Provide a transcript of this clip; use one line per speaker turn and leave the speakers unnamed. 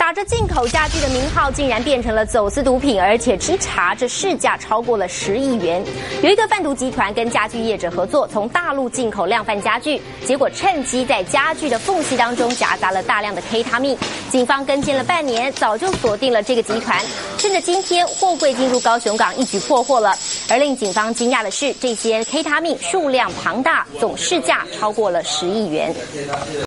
打着进口家具的名号，竟然变成了走私毒品，而且一查这市价超过了10亿元。有一个贩毒集团跟家具业者合作，从大陆进口量贩家具，结果趁机在家具的缝隙当中夹杂了大量的 K 他命。警方跟进了半年，早就锁定了这个集团，趁着今天货柜进入高雄港，一举破获了。而令警方惊讶的是，这些 K 他命数量庞大，总市价超过了10亿元。